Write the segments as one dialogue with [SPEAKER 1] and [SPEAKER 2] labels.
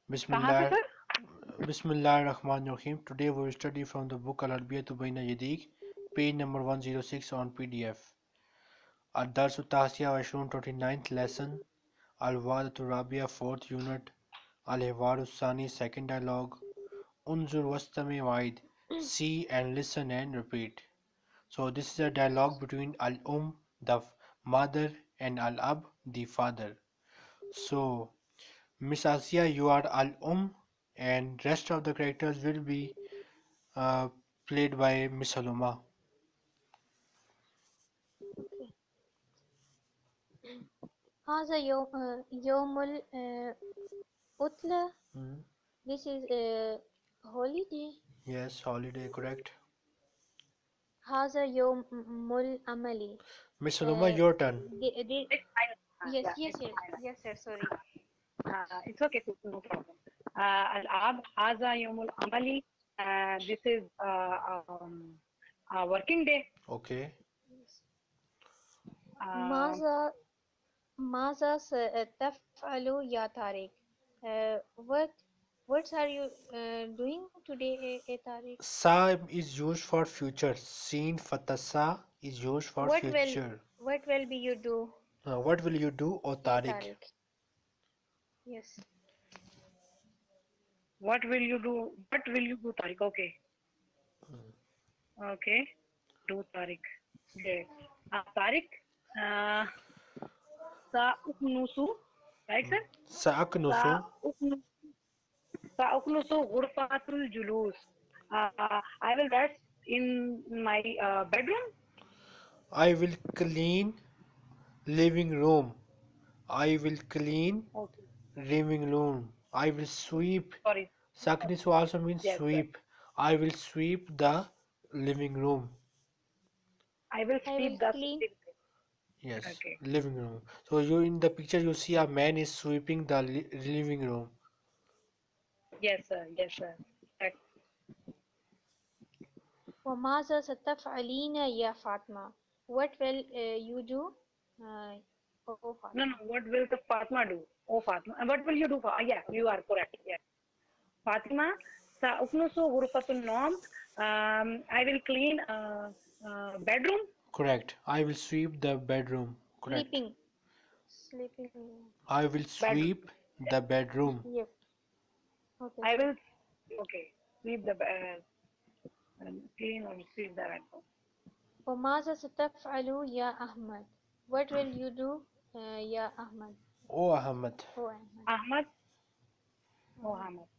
[SPEAKER 1] कहाँ से
[SPEAKER 2] Bismillah,
[SPEAKER 1] sir?
[SPEAKER 2] Bismillah Rahman Rahim. Today we will study from the book Al Arbiyatu Baina Yadik, page number 106 on PDF. Al Darsu Tasya Ashrun 29th lesson, Al Wadatu Rabia 4th unit, Al Hiwaru Sani 2nd dialogue, Unzur Wastami Waid, see and listen and repeat. So this is a dialogue between Al the mother, and Al Ab, the father. So Miss Asia, you are Al and rest of the characters will be uh, played by Miss Haluma.
[SPEAKER 3] هذا يوم العطلة.
[SPEAKER 2] Hmm.
[SPEAKER 3] This is a holiday.
[SPEAKER 2] Yes, holiday, correct.
[SPEAKER 3] هذا يوم العمل.
[SPEAKER 2] Miss Haluma, your turn.
[SPEAKER 3] Yes,
[SPEAKER 1] Yeah,
[SPEAKER 3] yes,
[SPEAKER 1] it's
[SPEAKER 3] yes,
[SPEAKER 1] fine.
[SPEAKER 3] yes, sir. Sorry.
[SPEAKER 1] It's okay, no problem. Al-Ab, Haza Yomul Amali. This is a working day.
[SPEAKER 2] Okay.
[SPEAKER 1] Um,
[SPEAKER 3] ماذا ماذا ستفعل يا طارق? What are you doing today, Tariq?
[SPEAKER 2] Sa is used for future. Seen fatasa is used for
[SPEAKER 3] What will
[SPEAKER 2] future.
[SPEAKER 3] what will be you do,
[SPEAKER 2] What will you do, O Tariq?
[SPEAKER 3] Tariq? Yes.
[SPEAKER 1] what will you do? What will you do, Tariq? Okay. Okay. Do Tariq. Okay. Tariq, uh, Sa'uknusu. Right, sir?
[SPEAKER 2] Sa'aknusu.
[SPEAKER 1] Sa'uknusu. Sa'uknusu Ghurfatul Julus. I will rest in my bedroom.
[SPEAKER 2] I will clean living room. I will clean
[SPEAKER 1] Okay.
[SPEAKER 2] living room. I will sweep.
[SPEAKER 1] Sorry.
[SPEAKER 2] Saknisu also means
[SPEAKER 1] Yes, sir.
[SPEAKER 2] sweep. I will sweep the living room.
[SPEAKER 1] I will
[SPEAKER 3] I will
[SPEAKER 1] sweep the
[SPEAKER 3] clean.
[SPEAKER 2] Yes,
[SPEAKER 1] okay.
[SPEAKER 2] living room. So you in the picture you see a man is sweeping the living room.
[SPEAKER 1] Yes, sir. Yes, sir. Correct.
[SPEAKER 3] وماذا ستفعلين يا فاطمة? What will you do, oh
[SPEAKER 1] No, no.
[SPEAKER 3] Fatima?
[SPEAKER 1] What will the Fatma do? Oh, Fatma. What will you do? Yeah, you are correct. Yes. Fatima, سأكنس غرفة النوم. I will clean bedroom.
[SPEAKER 2] Correct. I will sweep the bedroom. Correct.
[SPEAKER 3] Sleeping. Sleeping.
[SPEAKER 2] I will
[SPEAKER 1] Bedroom.
[SPEAKER 2] sweep the bedroom.
[SPEAKER 3] Yep. Okay,
[SPEAKER 1] I
[SPEAKER 3] sir.
[SPEAKER 1] will. Okay. Sweep the clean or sweep the bedroom.
[SPEAKER 3] وماذا ستفعل يا أحمد? What will you do, يا أحمد?
[SPEAKER 2] Oh Ahmed.
[SPEAKER 3] Oh أحمد.
[SPEAKER 1] Ahmad. Oh,
[SPEAKER 3] Uh,
[SPEAKER 1] Ahmad.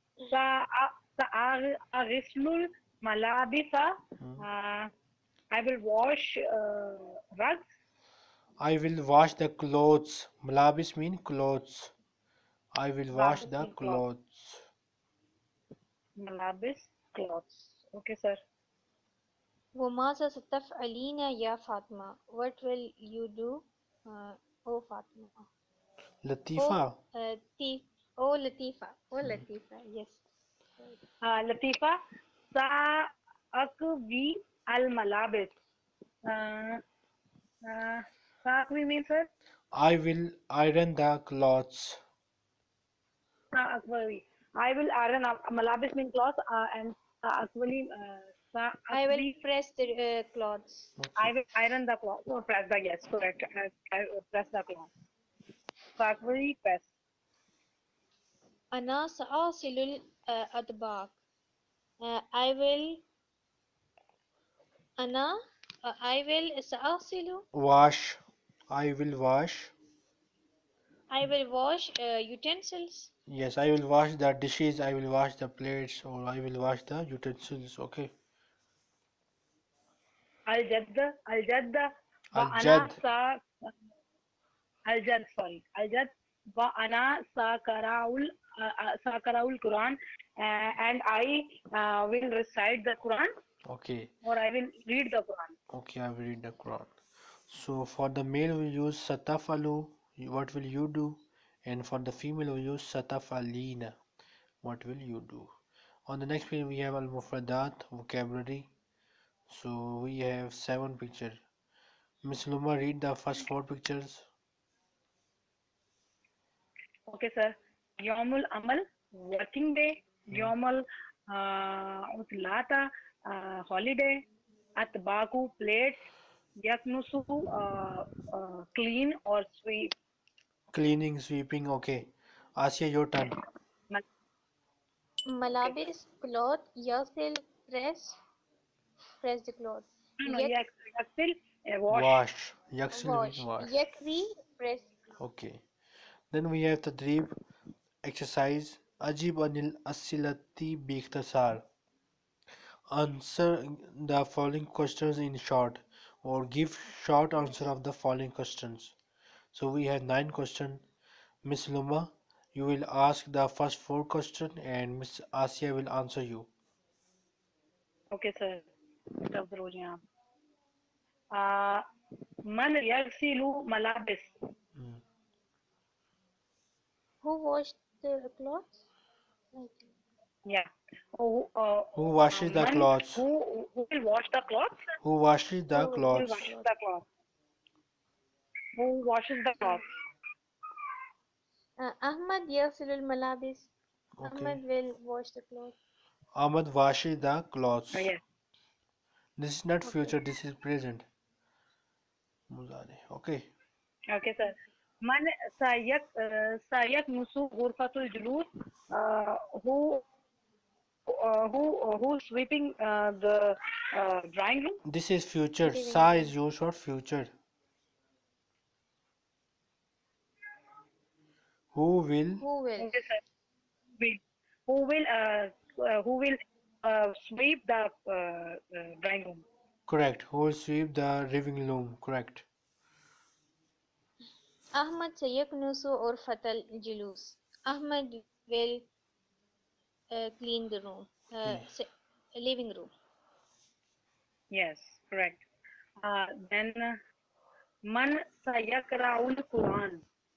[SPEAKER 1] سأغسل الملابس.
[SPEAKER 2] Hmm.
[SPEAKER 1] Uh, I will wash rugs.
[SPEAKER 2] I will wash the clothes. Malabis mean clothes. I will wash
[SPEAKER 1] Malabis
[SPEAKER 2] the
[SPEAKER 1] mean cloth.
[SPEAKER 2] clothes.
[SPEAKER 1] Malabis clothes. Okay, sir.
[SPEAKER 3] وماذا ستفعلين يا فاطمة? What will you do, oh Fatima? Oh,
[SPEAKER 2] Latifa.
[SPEAKER 3] Tif. Oh Latifa. Oh Latifa. Yes.
[SPEAKER 1] Latifa. Sa'akwi al-malabis. Uh, Sa'akwi means, sir?
[SPEAKER 2] I will iron the clothes.
[SPEAKER 1] Sa'akwi. I will iron malabis mean cloth and sa'akwi.
[SPEAKER 3] I will
[SPEAKER 1] Sa'akwi.
[SPEAKER 3] press the clothes.
[SPEAKER 1] I
[SPEAKER 2] Okay.
[SPEAKER 1] will iron the cloth. No, press the yes, correct. I press the cloth. Sa'akwi press.
[SPEAKER 3] أنا سأغسل الأطباق. I will أنا I will سأغسل.
[SPEAKER 2] Wash. I will wash.
[SPEAKER 3] I will wash utensils.
[SPEAKER 2] Yes, I will wash the dishes. I will wash the plates, or I will wash the utensils. Okay.
[SPEAKER 1] Al-Jadda. Wa ana
[SPEAKER 2] Al-Jad.
[SPEAKER 1] sa Al-Jad, sorry. Al-Jad wa ana Sakaraul Quran and I will recite the Quran
[SPEAKER 2] Okay.
[SPEAKER 1] or I will read the Quran.
[SPEAKER 2] Okay, I will read the Quran. So for the male we use satafalu. What will you do? And for the female we use satafalina. What will you do? On the next page we have al-mufradat vocabulary. So we have 7 pictures. Miss Luma, read the first 4 pictures.
[SPEAKER 1] Okay, sir. Yawmul Amal. working day. Yomal utlata holiday. Atbaku plates. Yaknusu clean or sweep.
[SPEAKER 2] Cleaning, sweeping. Okay. Asia, your turn.
[SPEAKER 1] Okay.
[SPEAKER 3] Malabis cloth. Yasil press the cloth.
[SPEAKER 1] No,
[SPEAKER 3] Yak
[SPEAKER 1] yaksil wash.
[SPEAKER 2] Wash. Yaksil mean
[SPEAKER 3] wash.
[SPEAKER 2] wash.
[SPEAKER 3] Yakri press.
[SPEAKER 2] Okay. Then we have Tadrib exercise. Ajib anil asilati bikhtasar. Answer the following questions in short, or give short answer of the following questions. So we have 9 questions. Miss Luma, you will ask the first 4 questions and Miss Asia will answer you.
[SPEAKER 1] Okay, sir. تفضلوا جناب. آه من يغسل ملابس.
[SPEAKER 2] Hmm.
[SPEAKER 3] Who washed the clothes? Like,
[SPEAKER 1] Yeah.
[SPEAKER 2] Who washes the
[SPEAKER 1] Man
[SPEAKER 2] clothes?
[SPEAKER 1] who will wash the clothes?
[SPEAKER 2] Who washes the
[SPEAKER 3] who will
[SPEAKER 1] Who will
[SPEAKER 3] wash the
[SPEAKER 2] clothes?
[SPEAKER 1] wash
[SPEAKER 3] clothes?
[SPEAKER 1] the clothes? Who washes the clothes?
[SPEAKER 3] Ahmad yaghsilul malabis.
[SPEAKER 2] Okay.
[SPEAKER 3] Ahmad will wash the clothes.
[SPEAKER 2] Ahmad washes the clothes.
[SPEAKER 1] Yes.
[SPEAKER 2] This is not
[SPEAKER 3] Okay.
[SPEAKER 2] future, this is present. Muzare. Okay.
[SPEAKER 1] Okay, sir. من سيكنس غرفة الجلوس. Who who's sweeping the drawing room?
[SPEAKER 2] This is future.
[SPEAKER 3] Living
[SPEAKER 2] Sa is
[SPEAKER 3] room.
[SPEAKER 2] used for future. Who will?
[SPEAKER 3] Who will?
[SPEAKER 1] Okay, sir. Will- who will sweep the drawing room?
[SPEAKER 2] Correct. Who will sweep the living room? Correct.
[SPEAKER 3] Ahmad sayaknusu urfatal julus. Ahmad will clean the room.
[SPEAKER 2] Okay.
[SPEAKER 3] Living room.
[SPEAKER 1] Yes, correct. Then man sayakraul Quran.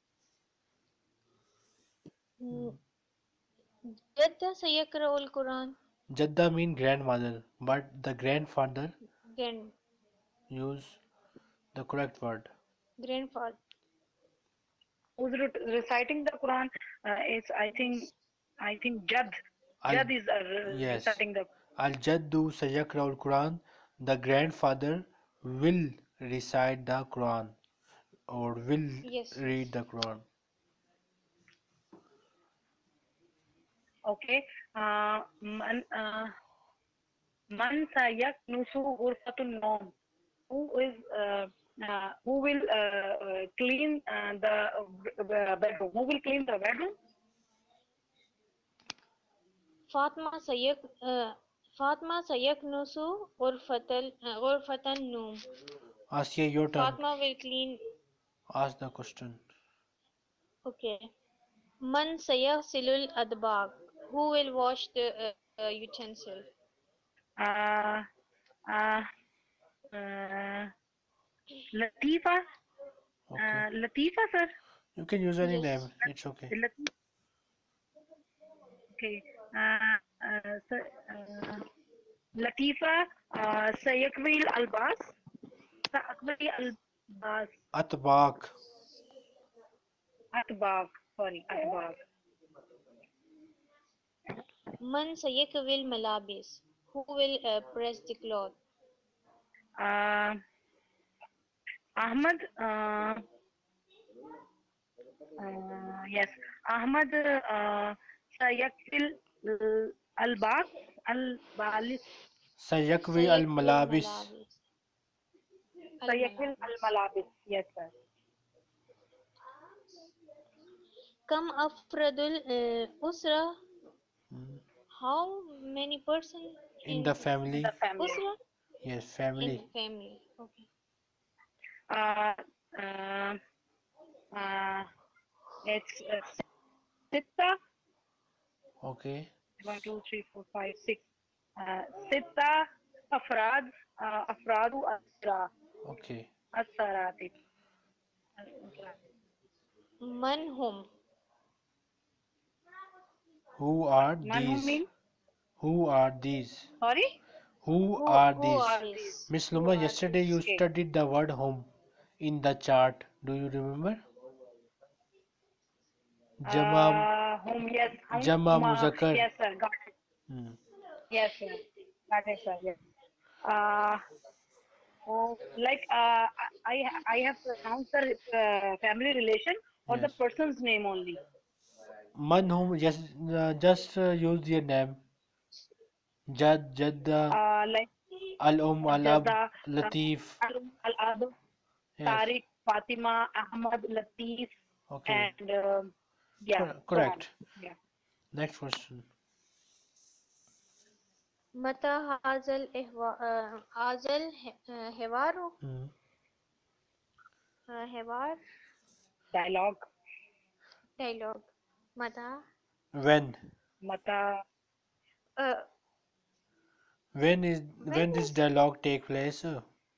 [SPEAKER 3] Jadda sayakra'ul Quran.
[SPEAKER 2] Jadda mean grandmother, but the grandfather
[SPEAKER 3] Grand,
[SPEAKER 2] use the correct word.
[SPEAKER 3] grandfather.
[SPEAKER 1] Who's reciting the Quran? It's
[SPEAKER 3] Yes.
[SPEAKER 1] I think Jad.
[SPEAKER 2] Al
[SPEAKER 1] Jad is
[SPEAKER 2] yes.
[SPEAKER 1] reciting the.
[SPEAKER 2] Al Jaddu Sayakraul Quran. The grandfather will recite the Quran or will
[SPEAKER 3] Yes.
[SPEAKER 2] read the Quran.
[SPEAKER 1] Okay. Man sayaknusu ghurfatun nom. Who is who will clean the bedroom? Who will clean the bedroom?
[SPEAKER 3] Fatma sayak. Fatma sayaknusu urfatan noom.
[SPEAKER 2] Asia, your turn.
[SPEAKER 3] Fatma will clean.
[SPEAKER 2] Ask the question.
[SPEAKER 3] Okay. Man sayaghsilul adbag. Who will wash the utensil?
[SPEAKER 1] Uh, uh, uh, Latifa.
[SPEAKER 2] Okay.
[SPEAKER 1] Latifa, sir.
[SPEAKER 2] You can use any name.
[SPEAKER 3] Yes.
[SPEAKER 2] It's okay.
[SPEAKER 1] Latifa. Okay. Uh, sir, Latifa Sayakwil Albas. Sayakwil Albas.
[SPEAKER 2] Atbaq.
[SPEAKER 1] Atbag. Sorry, Atbag.
[SPEAKER 3] Man sayakawil malabis. Who will press the cloth?
[SPEAKER 1] Uh, Ahmad. Yes. Ahmad Sayakwil Albas. Al-Balis.
[SPEAKER 2] Sayakwi al
[SPEAKER 3] Sayakwil
[SPEAKER 2] malabis.
[SPEAKER 3] malabis. Al
[SPEAKER 1] Sayakwil
[SPEAKER 3] malabis.
[SPEAKER 1] Al-Malabis. Yes, sir.
[SPEAKER 3] Kam afradul usra.
[SPEAKER 2] Hmm.
[SPEAKER 3] How many person
[SPEAKER 2] In the
[SPEAKER 3] in
[SPEAKER 1] In the
[SPEAKER 2] family.
[SPEAKER 1] family.
[SPEAKER 3] usra?
[SPEAKER 2] Yes,
[SPEAKER 3] In
[SPEAKER 2] family.
[SPEAKER 3] family. Okay.
[SPEAKER 1] Uh, uh, uh, it's Sitta.
[SPEAKER 2] Okay.
[SPEAKER 1] 1 2 3 4 5 6 ستة أفراد أفراد أسرة
[SPEAKER 2] Okay.
[SPEAKER 1] السرات.
[SPEAKER 3] Man whom?
[SPEAKER 2] Who are
[SPEAKER 1] من هم
[SPEAKER 2] these?
[SPEAKER 1] mean?
[SPEAKER 2] Who are these?
[SPEAKER 1] Sorry?
[SPEAKER 2] Who are
[SPEAKER 3] Who
[SPEAKER 2] these?
[SPEAKER 3] are
[SPEAKER 1] Are these?
[SPEAKER 3] these?
[SPEAKER 2] Miss
[SPEAKER 1] Who
[SPEAKER 2] Luma,
[SPEAKER 1] are
[SPEAKER 2] yesterday
[SPEAKER 1] these?
[SPEAKER 2] you
[SPEAKER 1] Okay.
[SPEAKER 2] studied the word home in the chart. Do you remember? Jama,
[SPEAKER 1] Home, yes. Home,
[SPEAKER 2] Jama Muzakkar.
[SPEAKER 1] yes, sir. Got it.
[SPEAKER 2] Hmm.
[SPEAKER 1] Yes, sir. Got it, sir. Yes. Uh, like I have pronounced the family relation or the
[SPEAKER 2] Yes.
[SPEAKER 1] person's name only.
[SPEAKER 2] Man whom just use their name. Jad, Jadda,
[SPEAKER 1] Like
[SPEAKER 2] Al-Ab,
[SPEAKER 1] Jada,
[SPEAKER 2] Latif.
[SPEAKER 1] Al-Adu,
[SPEAKER 2] Yes.
[SPEAKER 1] Tariq, Fatima, Ahmad, Latif,
[SPEAKER 2] Okay.
[SPEAKER 1] and yeah, so on.
[SPEAKER 2] Correct.
[SPEAKER 1] Yeah.
[SPEAKER 2] Next question.
[SPEAKER 3] متى هذا الحوار
[SPEAKER 2] Hmm.
[SPEAKER 3] حوار
[SPEAKER 1] Dialogue.
[SPEAKER 3] dialogue متى
[SPEAKER 2] When?
[SPEAKER 1] Mata.
[SPEAKER 3] uh, when
[SPEAKER 2] When this
[SPEAKER 3] is
[SPEAKER 2] dialogue take place?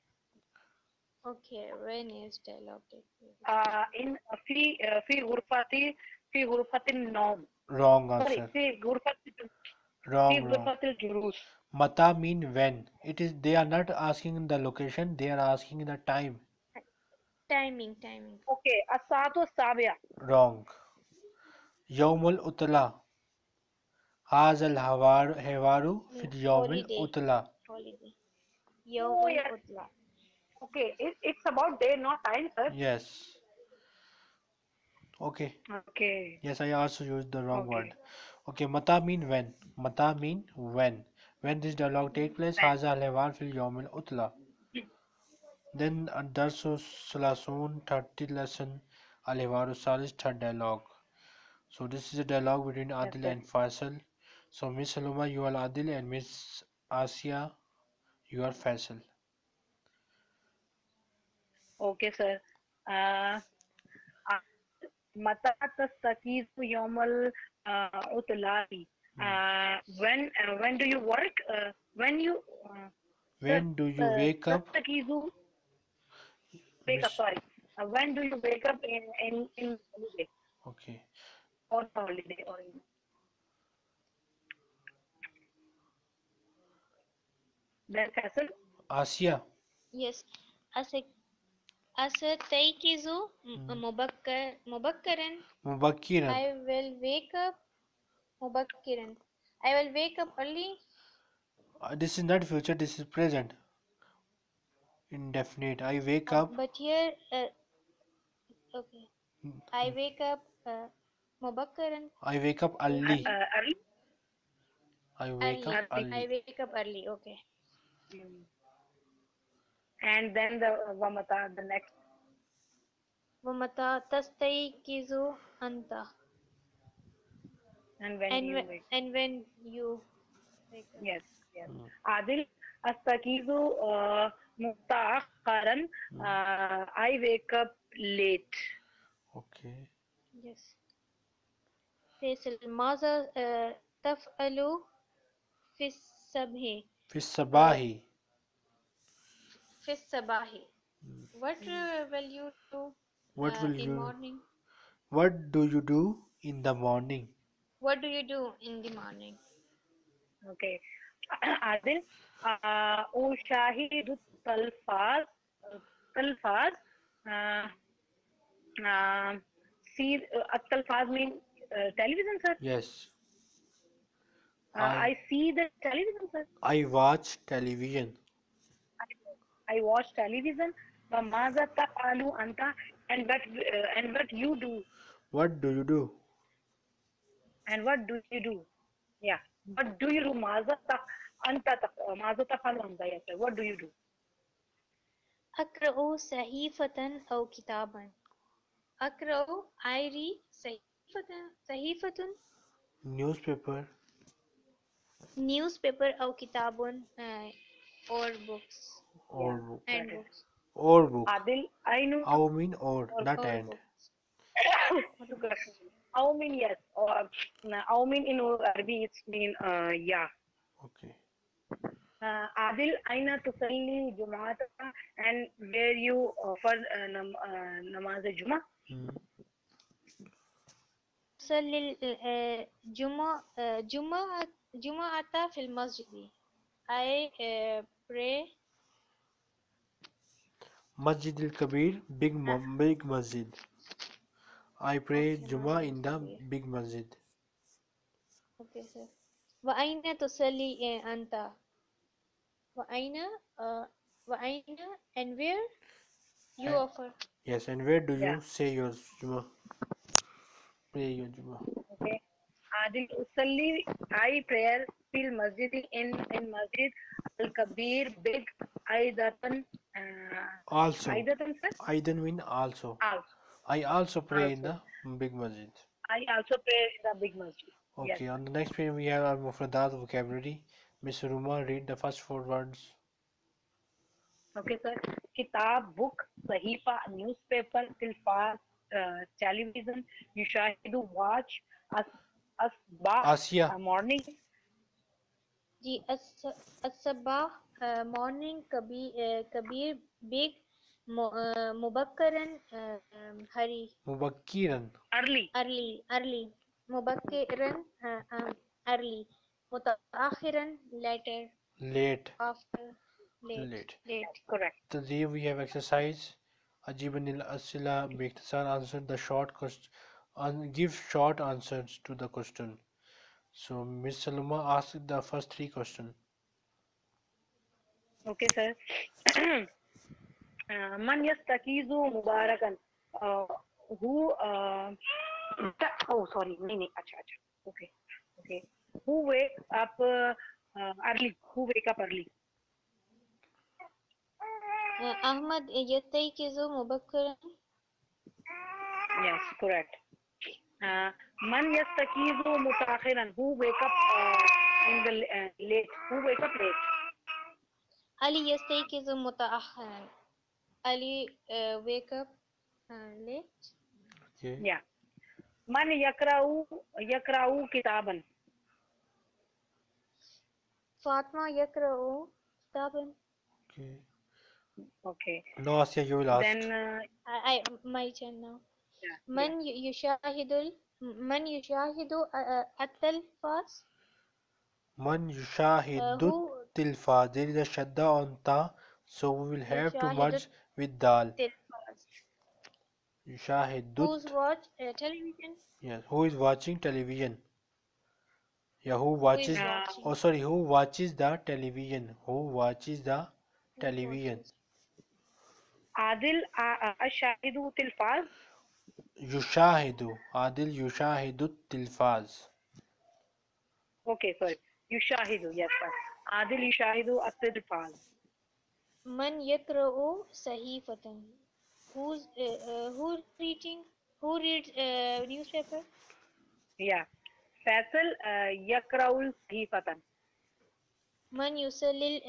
[SPEAKER 3] okay when is dialogue take place?
[SPEAKER 1] In في غرفة في غرفة النوم.
[SPEAKER 2] Wrong
[SPEAKER 1] Sorry,
[SPEAKER 2] answer.
[SPEAKER 1] في غرفة في
[SPEAKER 2] Wrong.
[SPEAKER 1] غرفة الجلوس.
[SPEAKER 2] Mata mean when. It is they are not asking the location, they are asking the time.
[SPEAKER 3] Timing
[SPEAKER 1] Okay, الساعة السابعة.
[SPEAKER 2] Wrong. Yawmul Utla. Hazal Hewaru fil Yawmil
[SPEAKER 3] holiday
[SPEAKER 2] Utla.
[SPEAKER 3] يوم
[SPEAKER 1] Oh yes.
[SPEAKER 3] العطلة.
[SPEAKER 1] Okay, it's about day, not time, sir.
[SPEAKER 2] Yes. Okay.
[SPEAKER 1] Okay,
[SPEAKER 2] Yes, I also used the wrong word.
[SPEAKER 1] okay.
[SPEAKER 2] Okay, Mata mean when. Mata mean when. When this dialogue take place, Hazal Hewar fil Yawmil Utla. Then Darsu Salasun 30 lesson Al Hewaru Salis third dialogue. So this is a dialogue between
[SPEAKER 1] Yes,
[SPEAKER 2] Adil
[SPEAKER 1] sir.
[SPEAKER 2] and Faisal. So Miss Saluma, you are Adil, and Miss Asia, you are Faisal.
[SPEAKER 1] Okay, sir. Uh, متى تستيقظ يوم العطلة?
[SPEAKER 2] Hmm.
[SPEAKER 1] When do you work? When you
[SPEAKER 2] When do you wake up,
[SPEAKER 1] تستيقظ wake up,
[SPEAKER 2] Miss?
[SPEAKER 1] sorry. When do you wake up in holiday
[SPEAKER 2] Okay.
[SPEAKER 1] or holiday or in then Faisal?
[SPEAKER 2] Asia.
[SPEAKER 3] Yes. أس- أستيقظ
[SPEAKER 2] Hmm.
[SPEAKER 3] مبكرا.
[SPEAKER 2] Mubakiran.
[SPEAKER 3] I will wake up مبكرا. I will wake up early.
[SPEAKER 2] This is not future, this is present. Indefinite. I wake up.
[SPEAKER 3] But here okay. I
[SPEAKER 2] Hmm.
[SPEAKER 3] wake up مبكرا.
[SPEAKER 2] I wake up early.
[SPEAKER 1] Early.
[SPEAKER 2] I wake up
[SPEAKER 3] Early.
[SPEAKER 1] Early.
[SPEAKER 3] I
[SPEAKER 2] early.
[SPEAKER 3] wake up early. Okay.
[SPEAKER 1] Mm. And then the Vamata, the next.
[SPEAKER 3] ومتى تستيقظ أنت?
[SPEAKER 1] And when you wake.
[SPEAKER 3] And when you wake up.
[SPEAKER 1] Yes, yes.
[SPEAKER 2] Hmm.
[SPEAKER 1] Adil, astakizu mutaakhkharan.
[SPEAKER 2] Hmm.
[SPEAKER 1] I wake up late.
[SPEAKER 2] Okay.
[SPEAKER 3] Yes. فيصل ماذا تفعل في الصبح
[SPEAKER 2] في
[SPEAKER 3] or
[SPEAKER 2] الصباح.
[SPEAKER 3] في الصباح?
[SPEAKER 2] Hmm.
[SPEAKER 3] What will you do
[SPEAKER 2] What will
[SPEAKER 3] in
[SPEAKER 2] you?
[SPEAKER 3] morning?
[SPEAKER 2] What do you do in the morning?
[SPEAKER 3] What do you do in the morning?
[SPEAKER 1] Okay. Adil, ushahidu talfaz. Talfaz. Uh, uh, see, talfaz mean television, sir.
[SPEAKER 2] Yes. I
[SPEAKER 1] I see the television, sir.
[SPEAKER 2] I watch television.
[SPEAKER 1] I watch television. فماذا تفعل أنت? And what you do?
[SPEAKER 2] What do you do?
[SPEAKER 1] And what do you do? Yeah. What do you do? ماذا تفعل أنت? Yes, sir. What do you do?
[SPEAKER 3] أقرأ صحيفة أو كتابا. أقرأ I read صحيفة
[SPEAKER 2] Newspaper
[SPEAKER 3] newspaper أو كتاب or books
[SPEAKER 1] Yeah,
[SPEAKER 2] or book.
[SPEAKER 1] got
[SPEAKER 3] and
[SPEAKER 1] it.
[SPEAKER 3] books
[SPEAKER 2] Or book.
[SPEAKER 1] Adil, I know.
[SPEAKER 2] How mean or, not
[SPEAKER 3] or
[SPEAKER 2] and.
[SPEAKER 3] books.
[SPEAKER 1] How mean yes. Or how mean in Arabic it's mean yeah.
[SPEAKER 2] Okay.
[SPEAKER 1] Adil, aina tusalli Jum'ata and where you offer namaz Juma?
[SPEAKER 2] Hmm.
[SPEAKER 3] أصلي جمعة في المسجد. I pray
[SPEAKER 2] Masjid al Kabir, big masjid. I pray
[SPEAKER 3] okay
[SPEAKER 2] Juma
[SPEAKER 3] Masjid
[SPEAKER 2] in the
[SPEAKER 3] Kabir.
[SPEAKER 2] big masjid.
[SPEAKER 3] Okay, sir. وأين تصلي أنت؟ وأين وأين and where you
[SPEAKER 2] And,
[SPEAKER 3] offer?
[SPEAKER 2] yes, and where do
[SPEAKER 1] Yeah.
[SPEAKER 2] you say your Juma? Pray your Juma.
[SPEAKER 1] Okay. Adil Usalli, I prayer fil masjid in Masjid Al Kabir Big Aidatan
[SPEAKER 2] Also,
[SPEAKER 1] Aidatan sir?
[SPEAKER 2] Aidan mean also.
[SPEAKER 1] Also.
[SPEAKER 2] I also pray in
[SPEAKER 1] Also.
[SPEAKER 2] the big masjid.
[SPEAKER 1] I also pray in the big masjid. Yes,
[SPEAKER 2] Okay,
[SPEAKER 1] sir.
[SPEAKER 2] on the next page we have our Mufradat vocabulary. Miss Ruma, read the first four words.
[SPEAKER 1] Okay, sir. Kitab, book, sahifa, newspaper, tilfaz, television, yushahidu, watch, as, asbah,
[SPEAKER 2] Asia.
[SPEAKER 1] morning.
[SPEAKER 3] Ji الصباح morning كبير big مبكرا hurry
[SPEAKER 2] Mubakkiran.
[SPEAKER 3] early مبكرا early متأخرا later
[SPEAKER 2] Late.
[SPEAKER 3] after
[SPEAKER 2] Late.
[SPEAKER 1] Yes, correct.
[SPEAKER 2] Today we have exercise. Ajibanil Asila Biktasar answer the short question. Give short answers to the question. So Miss Saluma asked the first three questions.
[SPEAKER 1] Okay, sir. Man yastakizu mubarakan. Who oh sorry, nahi, acha, acha. Okay, okay. Who wake up early? Who wake up early?
[SPEAKER 3] أحمد يستيقظ مبكرا
[SPEAKER 1] Yes, correct. Man yastakizu mutakhiran. Who wake up in the late? Who wake up late?
[SPEAKER 3] علي يستيقظ متأخرا علي wake up late
[SPEAKER 2] Okay.
[SPEAKER 1] Yeah. Man yakra'u kitaban.
[SPEAKER 3] فاطمة يقرأ كتابا
[SPEAKER 2] Okay.
[SPEAKER 1] Okay.
[SPEAKER 2] Now Asya, you will ask.
[SPEAKER 1] Then
[SPEAKER 3] my turn now
[SPEAKER 1] yeah, yeah.
[SPEAKER 3] من من يشاهد التلفاز
[SPEAKER 2] Man yushahidut
[SPEAKER 3] who
[SPEAKER 2] tilfa. There is a shadda on ta, so we will have to
[SPEAKER 3] يشاهد
[SPEAKER 2] merge with dal.
[SPEAKER 3] التلفاز who's
[SPEAKER 2] Yushahidut.
[SPEAKER 3] watch television
[SPEAKER 2] Yes. Who is watching television? Yeah, who
[SPEAKER 3] who is
[SPEAKER 2] watches?
[SPEAKER 3] watching
[SPEAKER 2] Oh, sorry. Who watches the television? Who watches the
[SPEAKER 3] who
[SPEAKER 2] television?
[SPEAKER 3] watches
[SPEAKER 1] Adil ashahidu tilfaz.
[SPEAKER 2] Yushahidu. Adil yushahidut tilfaz.
[SPEAKER 1] Okay, sorry. Yushahidu, yes, sir. Adil yushahidu at-tilfaz.
[SPEAKER 3] من يقرأ صحيفة who reading who reads newspaper
[SPEAKER 1] Yeah. Faisal yakraul sahifatan.
[SPEAKER 3] من يصلي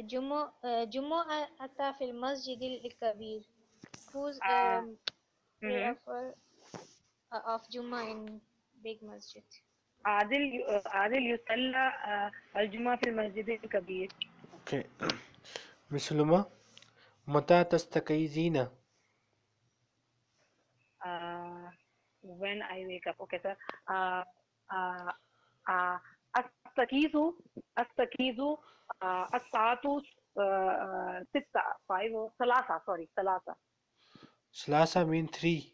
[SPEAKER 3] جمعة في المسجد الكبير who's
[SPEAKER 1] Uh,
[SPEAKER 3] pray
[SPEAKER 1] mhm.
[SPEAKER 3] of Juma in big masjid
[SPEAKER 1] Adil yusalla al-juma fil masjid al-kabir.
[SPEAKER 2] Okay. Miss Luma, mata tastakayzina.
[SPEAKER 1] When I wake up. Okay, sir. Uh, uh, uh, astakizu, astakizu, as-saatu, sitta, 5, salasa, sorry, salasa.
[SPEAKER 2] Salasa mean three.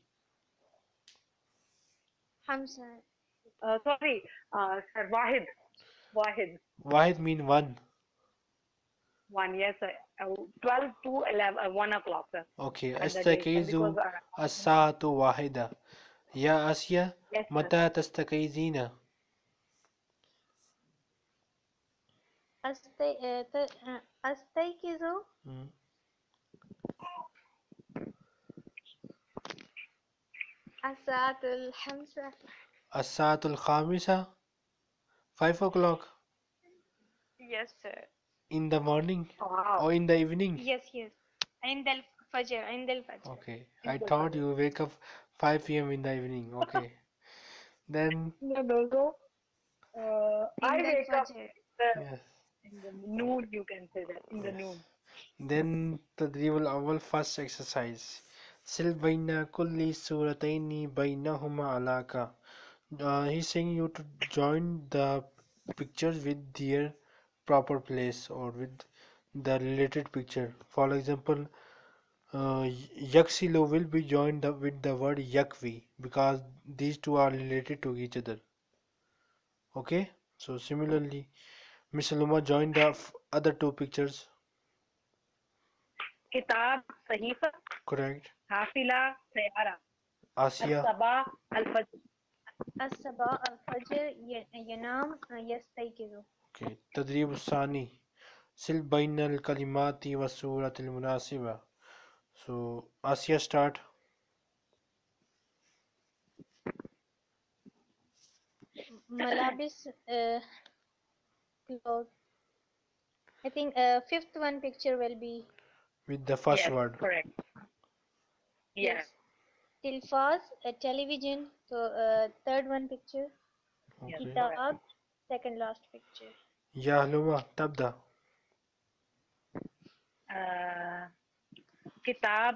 [SPEAKER 3] خمسة
[SPEAKER 1] Sorry, sir, wahid, wahid,
[SPEAKER 2] Wahid mean one.
[SPEAKER 1] 1, yes, sir. 12 to 11, 1 o'clock, sir,
[SPEAKER 2] Okay.
[SPEAKER 1] at the day, sir, because,
[SPEAKER 2] Astakayzu as-saatu wahida. Ya Asya,
[SPEAKER 1] yes, sir.
[SPEAKER 2] mata tastakayzina.
[SPEAKER 3] أستيقظ
[SPEAKER 2] Hmm.
[SPEAKER 3] الساعة الخامسة
[SPEAKER 2] As-saatul khamisa. 5 o'clock
[SPEAKER 3] yes sir
[SPEAKER 2] in the morning
[SPEAKER 1] Wow.
[SPEAKER 2] or in the evening.
[SPEAKER 3] yes عند الفجر
[SPEAKER 2] Okay. I thought you wake up 5 p.m. in the evening. Okay. Then,
[SPEAKER 1] No, no, no. I
[SPEAKER 3] عند
[SPEAKER 1] wake up
[SPEAKER 3] الفجر
[SPEAKER 2] yes.
[SPEAKER 1] in the noon, you can say that, in the
[SPEAKER 2] Yes.
[SPEAKER 1] noon.
[SPEAKER 2] Then تدريب الأول first exercise. سل بين كل سورتين بينهما علاقة. He's saying you to join the pictures with their proper place or with the related picture. For example, Yaksilo will be joined with the word Yakvi because these two are related to each other. Okay, so similarly, Miss Aluma join the other two pictures.
[SPEAKER 1] किताब सहीफा
[SPEAKER 2] Correct.
[SPEAKER 1] हाफिला Saiyaara
[SPEAKER 2] Asiya.
[SPEAKER 1] الصبا الفجر
[SPEAKER 3] الصباح الفجر ينام يستيقظ.
[SPEAKER 2] Okay. تدريب الثاني سل بين الكلمات والصورة المناسبة. So Asiya start.
[SPEAKER 3] ملابس clothes. I think fifth one picture will be
[SPEAKER 2] With the first
[SPEAKER 1] yes
[SPEAKER 2] word.
[SPEAKER 1] correct yes
[SPEAKER 3] yes. Tilfaz, television. So third one picture.
[SPEAKER 1] yes
[SPEAKER 2] Okay.
[SPEAKER 1] correct
[SPEAKER 3] Kitab, second last picture.
[SPEAKER 2] يا هلومة تبدأ.
[SPEAKER 1] किताब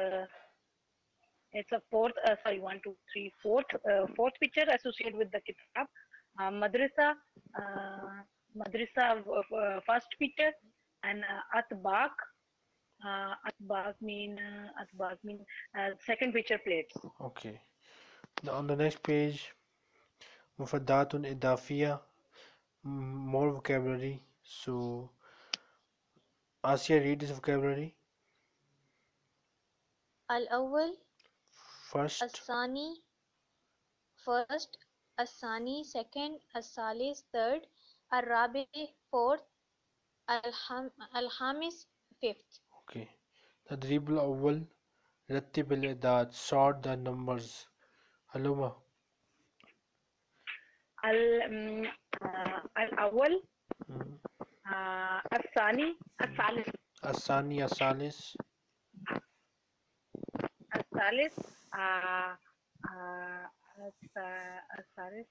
[SPEAKER 1] it's a fourth sorry 1 2 3 fourth picture associated with the kitab madrasa madrasa first picture and atbaq mean second picture plates
[SPEAKER 2] Okay. Now on the next page مفردات إضافية, more vocabulary. So Asiya read this vocabulary.
[SPEAKER 3] الأول
[SPEAKER 2] First.
[SPEAKER 3] الثاني first, الثاني second, الثالث third, الرابع fourth, الخامس fifth.
[SPEAKER 2] Okay. تدريب الأول رتب الأعداد, sort the numbers. هلومة.
[SPEAKER 1] الأول
[SPEAKER 2] مم.
[SPEAKER 1] الثاني الثالث
[SPEAKER 2] الثاني الثالث
[SPEAKER 1] الثالث آه، آه، الثالث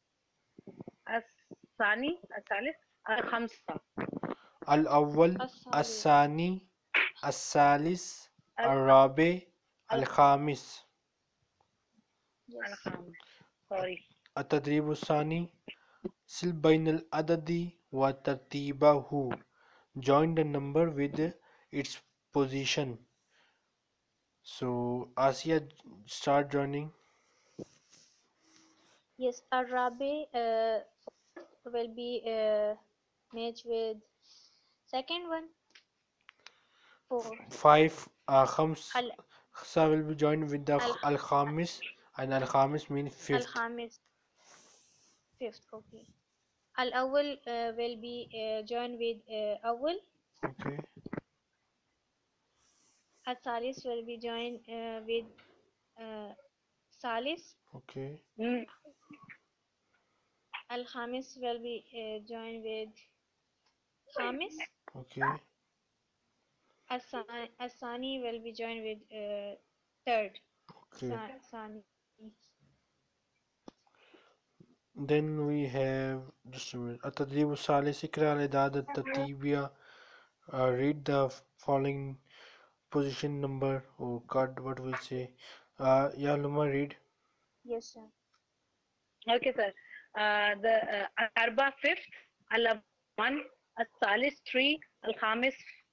[SPEAKER 1] الثالث الخمسة
[SPEAKER 2] الأول
[SPEAKER 3] الثالث
[SPEAKER 2] الثاني الثالث
[SPEAKER 1] الخ-
[SPEAKER 2] الرابع
[SPEAKER 1] الخ-
[SPEAKER 2] الخامس.
[SPEAKER 3] yes.
[SPEAKER 1] الخامس sorry
[SPEAKER 2] التدريب الثاني سل بين العدد وترتيبه, join the number with its position. So Asiya start joining.
[SPEAKER 3] Yes, الرابع fourth will be matched with second one fourth.
[SPEAKER 2] 5 خمسة
[SPEAKER 3] ال
[SPEAKER 2] will be joined with the
[SPEAKER 3] الخ
[SPEAKER 2] al-khamis, and al-khamis means fifth.
[SPEAKER 3] الخامس fifth. Okay. الأول will be joined with أول.
[SPEAKER 2] Okay.
[SPEAKER 3] الثالث will be joined with ثالث.
[SPEAKER 2] Okay.
[SPEAKER 1] Mm,
[SPEAKER 3] الخامس will be joined with خامس.
[SPEAKER 2] Okay.
[SPEAKER 3] الثاني will be joined with third.
[SPEAKER 2] Okay.
[SPEAKER 3] ثاني.
[SPEAKER 2] Then we have just a minute. التدريب الثالث اقرأ الأعداد الترتيبية. Read the following position number or card, what we'll say. Yeah, Luma, read.
[SPEAKER 3] Yes, sir.
[SPEAKER 1] okay sir the الأربعة fifth الأول 1 الثالث 3 الخامس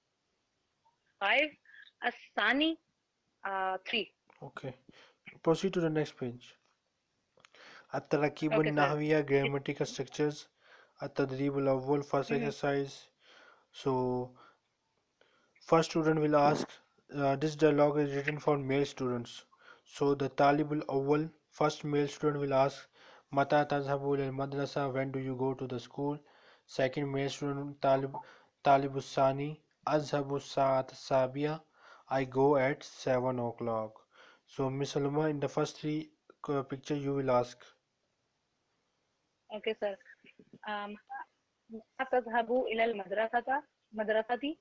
[SPEAKER 1] 5 الثاني 3
[SPEAKER 2] Okay. Proceed to the next page. التراكيب
[SPEAKER 1] okay sir
[SPEAKER 2] النحوية, grammatical structures. التدريب الأول, first
[SPEAKER 1] Mhm.
[SPEAKER 2] exercise. So first student will ask, this dialogue is written for male students. So the Talib al-Awwal, first male student will ask, Mata tazhabu ila madrasa, when do you go to the school? Second male student, Talib al-Sani, Azhabu sa'at sabiya, I go at 7 o'clock. So Miss Salma, in the first three picture you will ask.
[SPEAKER 1] okay sir متى تذهب إلى مدرستي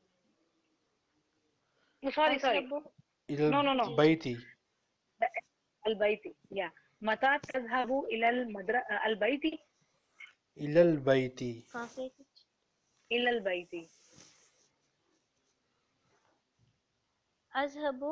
[SPEAKER 1] sorry
[SPEAKER 3] أذهب
[SPEAKER 2] إلى
[SPEAKER 1] no no
[SPEAKER 2] بيتي.
[SPEAKER 1] البيت yeah متى تذهب إلى البيت
[SPEAKER 2] إلى البيت.
[SPEAKER 3] translated.
[SPEAKER 1] إلى البيت
[SPEAKER 3] أذهب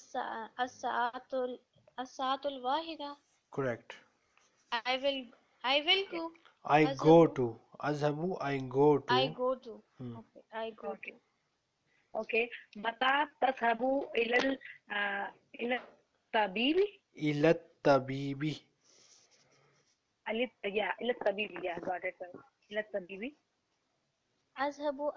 [SPEAKER 3] الساعة الواحدة.
[SPEAKER 2] Correct.
[SPEAKER 3] I will go.
[SPEAKER 2] I
[SPEAKER 3] أذهب
[SPEAKER 2] go to. Azhabu, I go
[SPEAKER 3] I
[SPEAKER 2] to.
[SPEAKER 3] go to.
[SPEAKER 2] Hmm.
[SPEAKER 3] Okay, I go
[SPEAKER 1] okay
[SPEAKER 3] to.
[SPEAKER 1] okay متى تذهب إلى الطبيب
[SPEAKER 2] إلى الطبيب.
[SPEAKER 1] إلى الطبيب. Yeah, got it. إلى الطبيب.
[SPEAKER 3] أذهب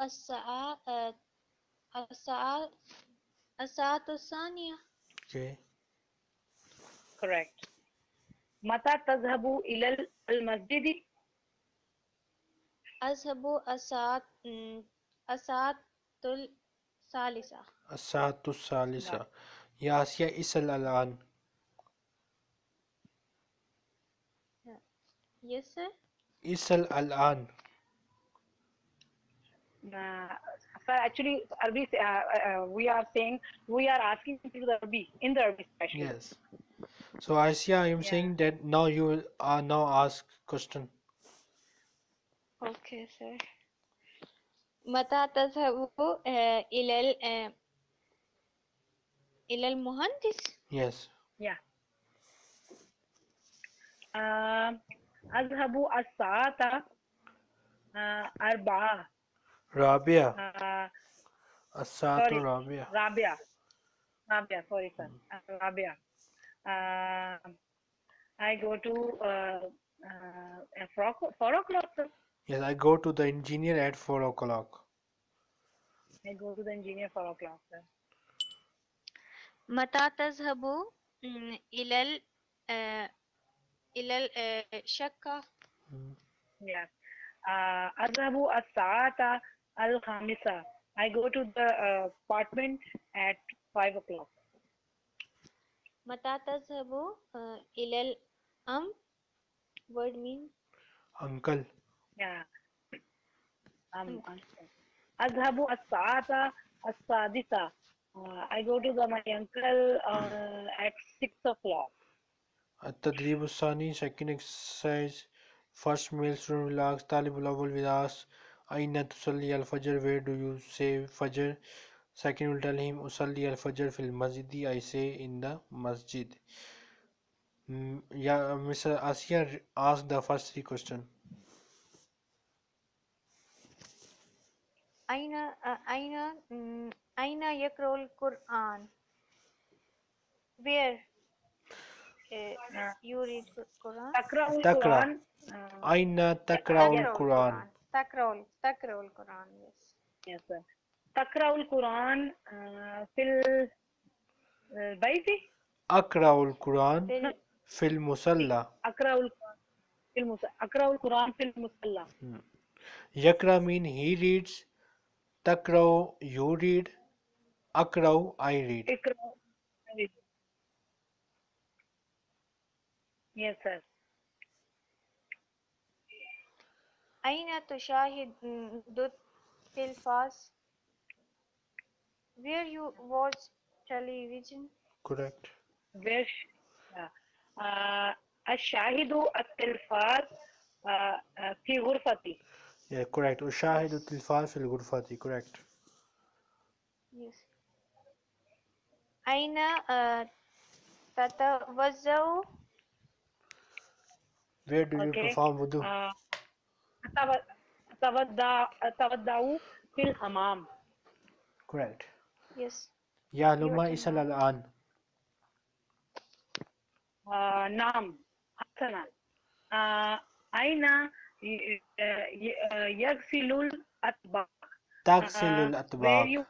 [SPEAKER 3] الساعة الساعة الثانية.
[SPEAKER 2] Okay.
[SPEAKER 1] Correct. متى تذهب إلى المسجد؟
[SPEAKER 3] أذهب الساعة الثالثة.
[SPEAKER 2] الساعة
[SPEAKER 1] No.
[SPEAKER 2] الثالثة. يا آسيا اسأل الآن.
[SPEAKER 3] Yes, sir.
[SPEAKER 2] اسأل الآن.
[SPEAKER 1] So actually, Arabic, we are saying, we are asking to the Arabic, in the Arabic especially.
[SPEAKER 2] Yes. So Asia, I am
[SPEAKER 1] Yeah.
[SPEAKER 2] saying that now you will now ask question.
[SPEAKER 3] Okay, sir. متى تذهب إلى المهندس؟
[SPEAKER 2] Yes.
[SPEAKER 1] Yeah. أذهب الساعة 4.
[SPEAKER 2] رابعة. الساعة
[SPEAKER 1] Sorry,
[SPEAKER 2] رابعة.
[SPEAKER 1] Rabia. Sorry, sir. Rabia. I go to 4 o'clock, sir.
[SPEAKER 2] Yes, I go to the engineer at 4 o'clock.
[SPEAKER 1] I go to the engineer 4 o'clock, sir.
[SPEAKER 3] متى تذهب إلى الشقة؟
[SPEAKER 1] Yeah. أذهب الساعة 5. I go to the apartment at 5 o'clock.
[SPEAKER 3] متى تذهب إلى الأم؟ Word mean
[SPEAKER 2] Uncle.
[SPEAKER 1] Yeah. أذهب الساعة 6. I go to my uncle at 6 o'clock.
[SPEAKER 2] التدريب الثاني second exercise. First male student will ask طالب الأول will ask أين تصلي الفجر, where do you say Fajr. Second will tell him أصلي الفجر في المسجد, I say in the masjid. Yeah, Mr. Asia asked the first 3 questions.
[SPEAKER 3] أين يقرأ القرآن? Where you read Quran?
[SPEAKER 1] تقرأ
[SPEAKER 2] تقرأ.
[SPEAKER 1] القرآن.
[SPEAKER 2] أين تقرأ القرآن.
[SPEAKER 3] تقرأ القرآن. Yes.
[SPEAKER 1] Yes, sir. تقرأ القرآن في البيت.
[SPEAKER 2] أقرأ القرآن في المصلى.
[SPEAKER 1] أقرأ القرآن في المصلى.
[SPEAKER 2] يقرأ mean he reads. تقرأ you read. أقرأ I read.
[SPEAKER 1] اقرأ. Yes, sir.
[SPEAKER 3] أين تشاهد التلفاز؟ Where you watch television?
[SPEAKER 2] Correct.
[SPEAKER 1] أشاهد التلفاز في غرفتي.
[SPEAKER 2] Yeah, correct. أشاهد التلفاز في الغرفة. Correct.
[SPEAKER 3] Yes. أين تتوضأ؟
[SPEAKER 2] Where do you perform wudu?
[SPEAKER 1] أتوضأ في الحمام.
[SPEAKER 2] Correct.
[SPEAKER 3] Yes.
[SPEAKER 2] يا لما اسأل الآن.
[SPEAKER 1] نعم حسنا. أين يغسل الأطباق؟
[SPEAKER 2] تغسل الأطباق.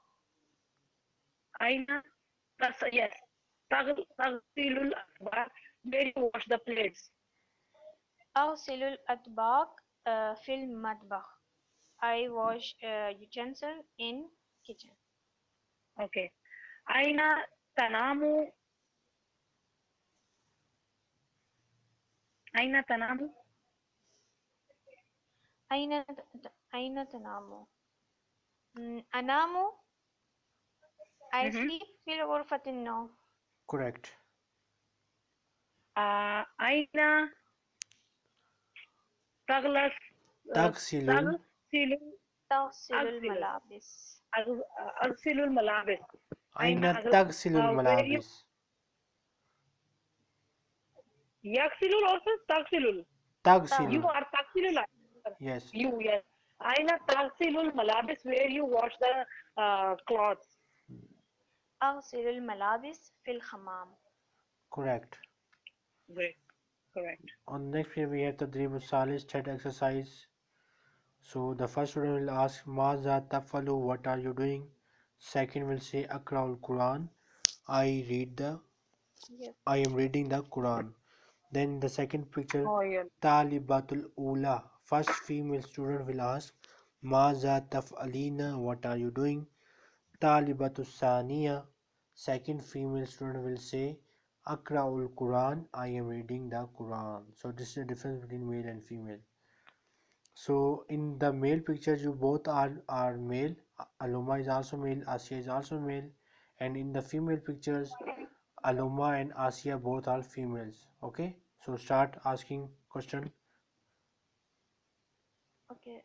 [SPEAKER 1] أين yes. تغسل الأطباق. Where you wash the plates?
[SPEAKER 3] أغسل الأطباق في المطبخ. I wash utensil in kitchen.
[SPEAKER 1] Okay. أين تنام؟ أين تنام؟
[SPEAKER 3] أين تنام؟ أنام. I sleep في غرفة النوم.
[SPEAKER 2] Correct.
[SPEAKER 1] أين تغسل
[SPEAKER 3] الملابس.
[SPEAKER 1] أغسل الملابس.
[SPEAKER 2] أين تغسل الملابس.
[SPEAKER 1] يغسل also تغسل.
[SPEAKER 2] تغسل.
[SPEAKER 1] You are تغسل.
[SPEAKER 2] Yes.
[SPEAKER 1] You, yes. أين تغسل الملابس? Where you wash the clothes.
[SPEAKER 3] أغسل الملابس في الحمام.
[SPEAKER 2] Correct.
[SPEAKER 1] Great. correct.
[SPEAKER 2] On the next page we have the Tadrib Salis chat exercise. So the first student will ask Maza tafalu, what are you doing? Second will say Akraul Quran. I read the
[SPEAKER 3] Yes.
[SPEAKER 2] I am reading the Quran. Then the second picture
[SPEAKER 1] Oh yeah.
[SPEAKER 2] Talibatul Ula. First female student will ask Maza tafalina, what are you doing? Talibatul Saniya. Second female student will say Akraul Quran. I am reading the Quran. So this is the difference between male and female. So in the male pictures, you both are male. Aloma is also male. Asia is also male. And in the female pictures, Aloma and Asia both are females. Okay. So start asking question.
[SPEAKER 3] Okay.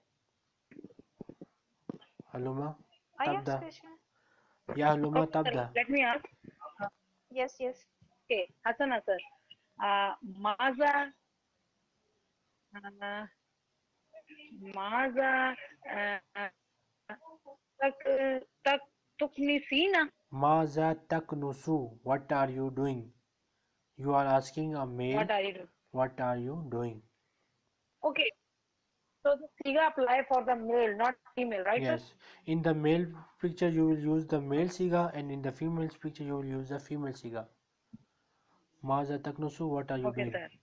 [SPEAKER 2] Aloma,
[SPEAKER 3] I ask
[SPEAKER 2] tabda.
[SPEAKER 3] question.
[SPEAKER 2] Ya Aloma,
[SPEAKER 1] Okay, sir.
[SPEAKER 2] tabda.
[SPEAKER 1] Let me ask. Uh,
[SPEAKER 3] Yes, yes.
[SPEAKER 1] okay, Hassan, sir. Maza, uh, Maza, uh, tak, tak, tuknisina.
[SPEAKER 2] Maza taknusu. What are you doing? You are asking a male.
[SPEAKER 1] What are you doing?
[SPEAKER 2] What are you doing?
[SPEAKER 1] Okay, so the siga apply for the male, not female, right, sir?
[SPEAKER 2] Yes. In the male picture, you will use the male siga, and in the female picture, you will use the female siga. Maza taknusu. What are you
[SPEAKER 1] Okay,
[SPEAKER 2] doing?
[SPEAKER 1] sir.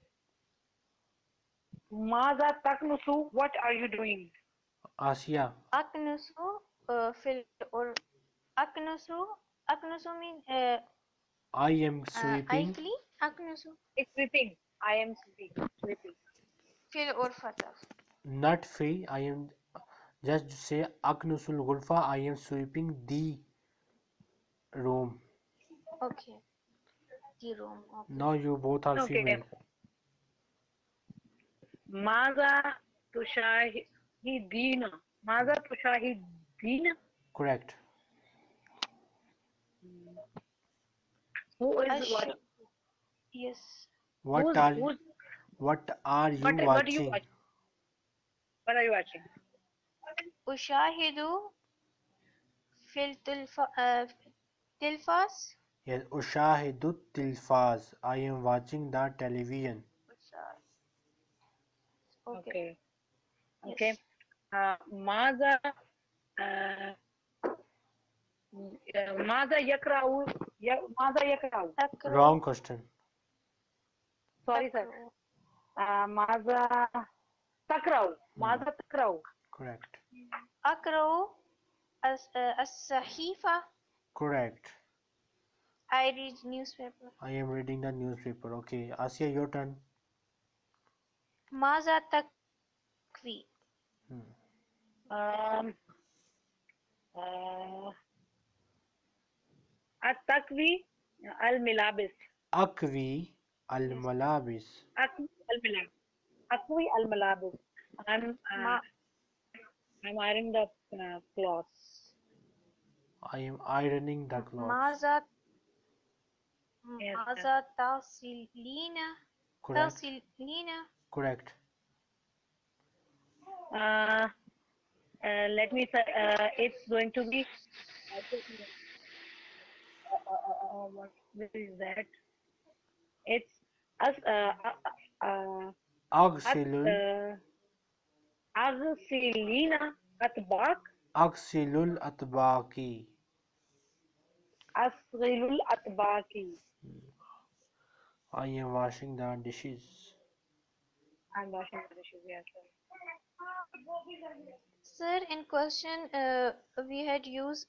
[SPEAKER 1] Maza taknusu, what are you doing?
[SPEAKER 2] Asia.
[SPEAKER 3] Aknusu fil or aknusu aknusu mean
[SPEAKER 2] I am
[SPEAKER 3] I
[SPEAKER 2] sweeping.
[SPEAKER 3] clean aknusu
[SPEAKER 1] It's sweeping. I am sweeping. Sweeping.
[SPEAKER 3] fil or fataf.
[SPEAKER 2] Not free. I am just say Aknusul Gulfa. I am sweeping the room.
[SPEAKER 3] Okay. The room. Okay.
[SPEAKER 2] Now you both are
[SPEAKER 1] Okay.
[SPEAKER 2] female.
[SPEAKER 1] Maza tushahidina. Maza tushahidina.
[SPEAKER 2] Correct.
[SPEAKER 1] Who is
[SPEAKER 3] Ash.
[SPEAKER 1] what?
[SPEAKER 3] Yes.
[SPEAKER 2] What
[SPEAKER 1] Who's
[SPEAKER 2] are
[SPEAKER 1] who's
[SPEAKER 2] you
[SPEAKER 1] what are you
[SPEAKER 2] watching?
[SPEAKER 1] watching? What are you watching?
[SPEAKER 3] أشاهد في التلفاز.
[SPEAKER 2] Yes. Ushahidut tilfaz. I am watching the television.
[SPEAKER 3] Okay.
[SPEAKER 1] Okay. Okay.
[SPEAKER 3] Yes.
[SPEAKER 1] Maza uh, Maza yakra'u. Maza yakra'u.
[SPEAKER 2] Wrong
[SPEAKER 3] أقرأ
[SPEAKER 2] question.
[SPEAKER 1] Sorry, sir.
[SPEAKER 3] أقرأ
[SPEAKER 1] Maza takra'u. Maza takra'u.
[SPEAKER 2] Correct.
[SPEAKER 3] أقرأ الصحيفة.
[SPEAKER 2] Correct.
[SPEAKER 3] I read newspaper.
[SPEAKER 2] I am reading the newspaper. Okay. Asia, your turn.
[SPEAKER 3] ماذا تكوي؟
[SPEAKER 1] Um, uh, التكوي الملابس.
[SPEAKER 2] Akvi al malabis.
[SPEAKER 1] أكوي الملابس. أكوي الملابس.
[SPEAKER 3] ما
[SPEAKER 1] I'm ironing the clothes.
[SPEAKER 2] I am ironing the clothes.
[SPEAKER 3] ماذا
[SPEAKER 1] Yes, sir.
[SPEAKER 3] ماذا تصلين؟
[SPEAKER 2] Correct.
[SPEAKER 3] تصلين؟
[SPEAKER 2] Correct.
[SPEAKER 1] Let me say, it's going to be, what is that? It's us,
[SPEAKER 2] Agsilul
[SPEAKER 1] أغسلين أطباق.
[SPEAKER 2] Aksilul atbaki.
[SPEAKER 1] أصغل الأطباق.
[SPEAKER 2] I am washing the dishes.
[SPEAKER 1] I'm washing the dishes, yes, sir.
[SPEAKER 3] Sir, in question, we had used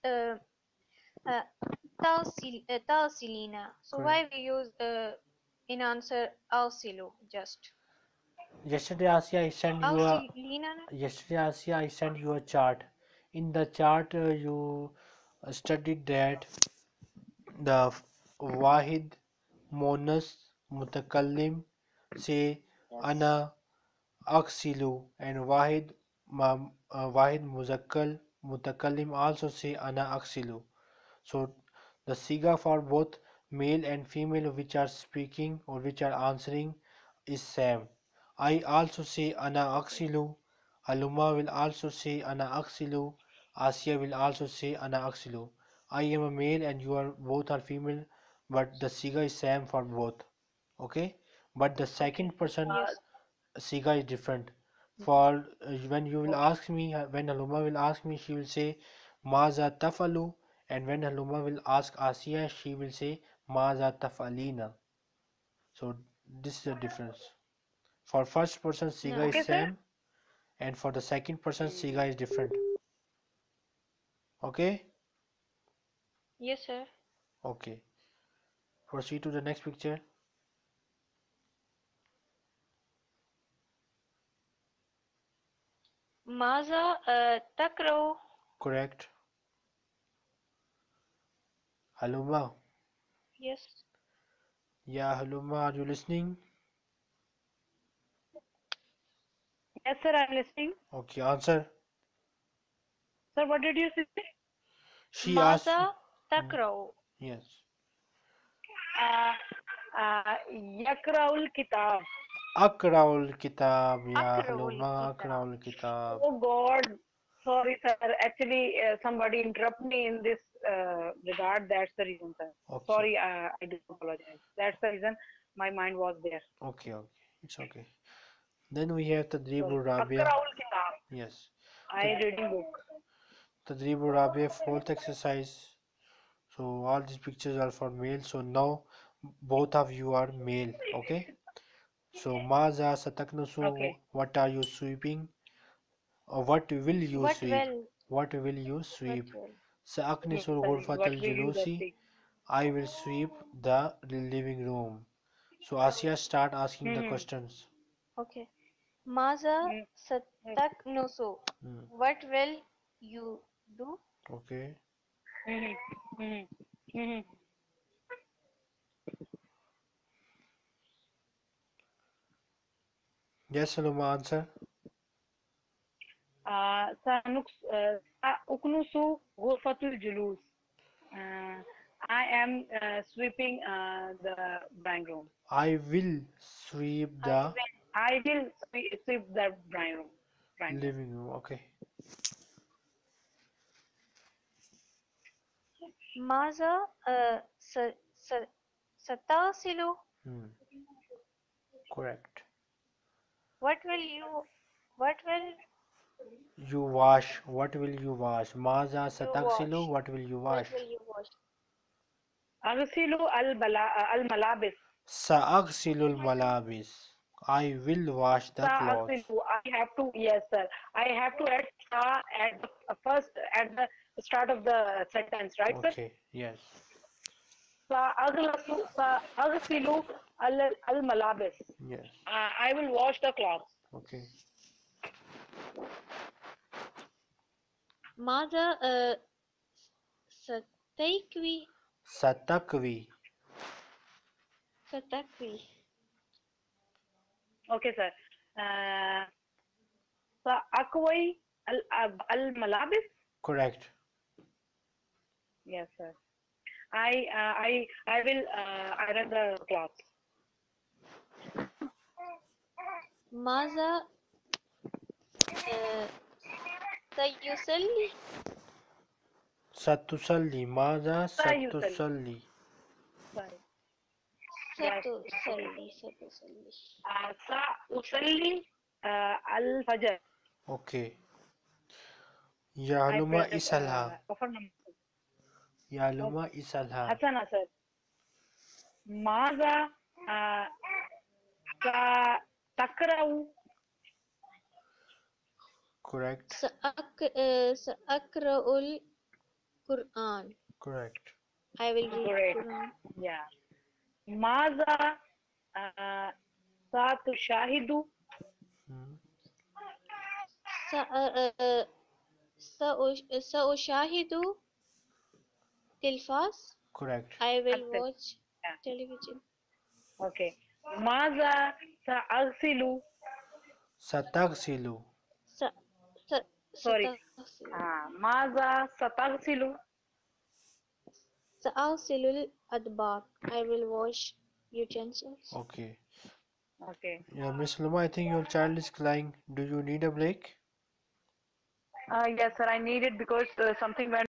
[SPEAKER 3] تغسلين. So why we use in answer أغسل just
[SPEAKER 2] Yesterday, Asia,
[SPEAKER 3] أغسلين.
[SPEAKER 2] I sent you a chart. In the chart, you studied that the Wahid, Monas, Mutakallim say
[SPEAKER 3] Yes.
[SPEAKER 2] Ana Aksilu, and Wahid Muzakkal Mutakallim also say Ana Aksilu. So the siga for both male and female which are speaking or which are answering is same. I also say Ana Aksilu. Aluma will also say Ana Aksilu. Asia will also say Ana Aksilu. I am a male and you are both are female, but the siga is same for both. Okay, but the second person
[SPEAKER 3] Yes.
[SPEAKER 2] siga is different. For when you will ask me, when Haluma will ask me, she will say Maza tafalu, and when Haluma will ask Asiya, she will say Maza tafalina. So this is the difference. For first person siga
[SPEAKER 3] No.
[SPEAKER 2] is
[SPEAKER 1] Okay, sir.
[SPEAKER 2] same, and for the second person siga is different. Okay?
[SPEAKER 3] Yes, sir.
[SPEAKER 2] Okay. Proceed to the next picture.
[SPEAKER 3] ماذا تقرأ؟
[SPEAKER 2] Correct. Haluma.
[SPEAKER 3] Yes.
[SPEAKER 2] Yeah, Haluma, are you listening?
[SPEAKER 1] Yes, sir, I'm listening.
[SPEAKER 2] Okay, answer.
[SPEAKER 1] Sir, what did you say?
[SPEAKER 2] She asked.
[SPEAKER 3] ماذا
[SPEAKER 2] Hmm,
[SPEAKER 3] تقرأ؟
[SPEAKER 2] yes.
[SPEAKER 1] Uh, Yakraul Kitab.
[SPEAKER 2] Akraul kitab, ya
[SPEAKER 3] أقرأ
[SPEAKER 2] Haluma,
[SPEAKER 3] الكتاب.
[SPEAKER 2] akraul kitab.
[SPEAKER 1] Oh God, sorry, sir. Actually, somebody interrupted me in this regard. That's the reason, sir.
[SPEAKER 2] Okay,
[SPEAKER 1] Sorry, I do apologize. That's the reason my mind was there.
[SPEAKER 2] okay, it's okay. Then we have
[SPEAKER 1] Sorry.
[SPEAKER 2] Tadribul Rabia.
[SPEAKER 1] Akraul Kitab.
[SPEAKER 2] Yes.
[SPEAKER 1] I
[SPEAKER 2] Tad-
[SPEAKER 1] reading book.
[SPEAKER 2] Tadribul Rabia, fourth exercise. So all these pictures are for male. So now both of you are male. Okay. So Maza Sataknusu,
[SPEAKER 1] Okay.
[SPEAKER 2] what are you sweeping? Or what will you
[SPEAKER 3] What
[SPEAKER 2] sweep?
[SPEAKER 3] will?
[SPEAKER 2] What will you
[SPEAKER 3] What
[SPEAKER 2] sweep?
[SPEAKER 3] will?
[SPEAKER 1] Yes,
[SPEAKER 2] Sa'aknisul
[SPEAKER 1] sir. What
[SPEAKER 2] ghurfatal
[SPEAKER 1] will you guys
[SPEAKER 2] julusi.
[SPEAKER 1] see?
[SPEAKER 2] I will sweep the living room. So Asiya start asking the
[SPEAKER 1] Mm-hmm.
[SPEAKER 2] questions.
[SPEAKER 3] Okay. ماذا
[SPEAKER 1] Mm-hmm.
[SPEAKER 3] ستكنس?
[SPEAKER 2] Hmm,
[SPEAKER 3] What will you do?
[SPEAKER 2] okay.
[SPEAKER 1] Mm-hmm. Mm-hmm. Mm-hmm.
[SPEAKER 2] Yes, Saloma, answer.
[SPEAKER 1] Uknusu Ghurfatul Julus. Uh, I am sweeping the drawing room.
[SPEAKER 2] I will sweep
[SPEAKER 3] I
[SPEAKER 2] the
[SPEAKER 3] will.
[SPEAKER 1] I will sweep the drawing room. Drawing room.
[SPEAKER 2] living room. Okay.
[SPEAKER 3] ماذا ستغسل?
[SPEAKER 2] Hmm, correct.
[SPEAKER 3] What will you? What will
[SPEAKER 2] You wash. What will you wash? Maza
[SPEAKER 3] you
[SPEAKER 2] sataksilu.
[SPEAKER 3] wash?
[SPEAKER 2] What will you
[SPEAKER 3] What
[SPEAKER 2] wash?
[SPEAKER 3] will you wash?
[SPEAKER 1] Aghsilu al malabis.
[SPEAKER 2] Sa'aksilul malabis. I will wash the clothes.
[SPEAKER 1] Aghsilu. I have to, yes, sir. I have to add sa at the first at the start of the sentence, right, sir?
[SPEAKER 2] Okay. Yes.
[SPEAKER 1] Aghsilu al malabis.
[SPEAKER 2] Yes.
[SPEAKER 1] I will wash the clothes.
[SPEAKER 2] Okay.
[SPEAKER 3] ماذا ستكوي؟
[SPEAKER 2] Satakvi.
[SPEAKER 3] ستكوي.
[SPEAKER 1] Okay, sir. Akwai al malabis.
[SPEAKER 2] Correct.
[SPEAKER 1] Yes, sir. I will iron the clothes.
[SPEAKER 3] ماذا سيصلي؟
[SPEAKER 2] Satusalli. Maza
[SPEAKER 1] Sayusalli.
[SPEAKER 2] satusalli.
[SPEAKER 1] Sorry. Yes. Okay.
[SPEAKER 3] ستصلي.
[SPEAKER 1] Sa usalli al fajr.
[SPEAKER 2] Okay. Ya
[SPEAKER 1] I
[SPEAKER 2] Haluma
[SPEAKER 1] press the
[SPEAKER 2] isalha.
[SPEAKER 1] offer number.
[SPEAKER 2] Ya Haluma isalha.
[SPEAKER 1] Hasana, sir. Maza uh, sa takrau.
[SPEAKER 2] Correct.
[SPEAKER 3] سأقرأ القرآن.
[SPEAKER 2] Correct.
[SPEAKER 3] I will read
[SPEAKER 1] Great.
[SPEAKER 3] Quran.
[SPEAKER 1] Yeah. Maza sa tushahidu.
[SPEAKER 2] Hmm,
[SPEAKER 3] سأشاهد تلفاز.
[SPEAKER 2] correct.
[SPEAKER 3] I will
[SPEAKER 1] Accept.
[SPEAKER 3] watch
[SPEAKER 1] Yeah.
[SPEAKER 3] television.
[SPEAKER 1] Okay. Maza sa aghsilu.
[SPEAKER 2] Sataksilu.
[SPEAKER 3] س س
[SPEAKER 1] Sorry.
[SPEAKER 3] ستغسل.
[SPEAKER 1] Maza sataghsilu.
[SPEAKER 3] سأغسل الأطباق. I will wash utensils.
[SPEAKER 2] Okay.
[SPEAKER 1] Okay.
[SPEAKER 2] Yeah, Miss Haluma, I think your child is crying. Do you need a break?
[SPEAKER 1] Yes, sir. I need it because something went